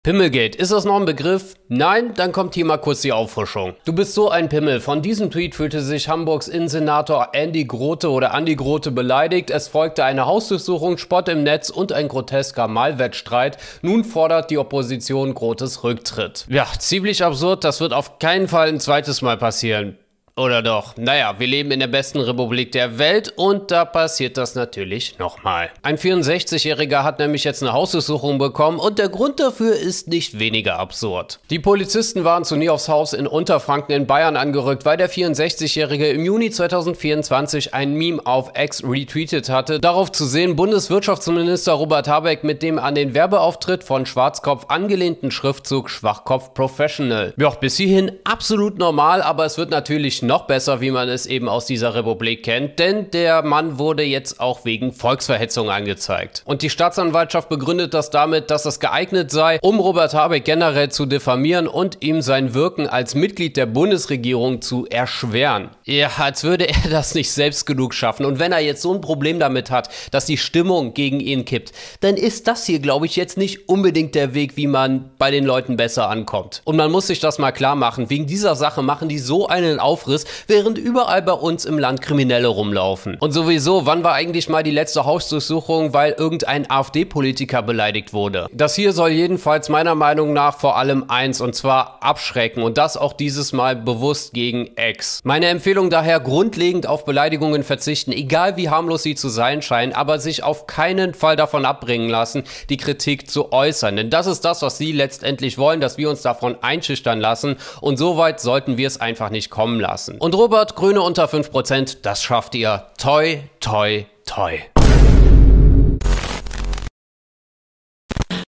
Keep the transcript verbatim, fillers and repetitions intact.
Pimmelgate, ist das noch ein Begriff? Nein? Dann kommt hier mal kurz die Auffrischung. Du bist so ein Pimmel. Von diesem Tweet fühlte sich Hamburgs Innensenator Andy Grote oder Andi Grote beleidigt. Es folgte eine Hausdurchsuchung, Spott im Netz und ein grotesker Malwettstreit. Nun fordert die Opposition Grotes Rücktritt. Ja, ziemlich absurd. Das wird auf keinen Fall ein zweites Mal passieren. Oder doch? Naja, wir leben in der besten Republik der Welt und da passiert das natürlich nochmal. Ein vierundsechzigjähriger hat nämlich jetzt eine Hausdurchsuchung bekommen und der Grund dafür ist nicht weniger absurd. Die Polizisten waren zu Niehoffs Haus in Unterfranken in Bayern angerückt, weil der vierundsechzigjährige im Juni zweitausendvierundzwanzig ein Meme auf X retweetet hatte. Darauf zu sehen Bundeswirtschaftsminister Robert Habeck mit dem an den Werbeauftritt von Schwarzkopf angelehnten Schriftzug Schwachkopf Professional. Ja, bis hierhin absolut normal, aber es wird natürlich noch besser, wie man es eben aus dieser Republik kennt, denn der Mann wurde jetzt auch wegen Volksverhetzung angezeigt. Und die Staatsanwaltschaft begründet das damit, dass es geeignet sei, um Robert Habeck generell zu diffamieren und ihm sein Wirken als Mitglied der Bundesregierung zu erschweren. Ja, als würde er das nicht selbst genug schaffen. Und wenn er jetzt so ein Problem damit hat, dass die Stimmung gegen ihn kippt, dann ist das hier, glaube ich, jetzt nicht unbedingt der Weg, wie man bei den Leuten besser ankommt. Und man muss sich das mal klar machen, wegen dieser Sache machen die so einen Aufriss, während überall bei uns im Land Kriminelle rumlaufen. Und sowieso, wann war eigentlich mal die letzte Hausdurchsuchung, weil irgendein AfD-Politiker beleidigt wurde? Das hier soll jedenfalls meiner Meinung nach vor allem eins, und zwar abschrecken, und das auch dieses Mal bewusst gegen X. Meine Empfehlung daher, grundlegend auf Beleidigungen verzichten, egal wie harmlos sie zu sein scheinen, aber sich auf keinen Fall davon abbringen lassen, die Kritik zu äußern. Denn das ist das, was sie letztendlich wollen, dass wir uns davon einschüchtern lassen, und so weit sollten wir es einfach nicht kommen lassen. Und Robert, Grüne unter fünf Prozent, das schafft ihr. Toi, toi, toi.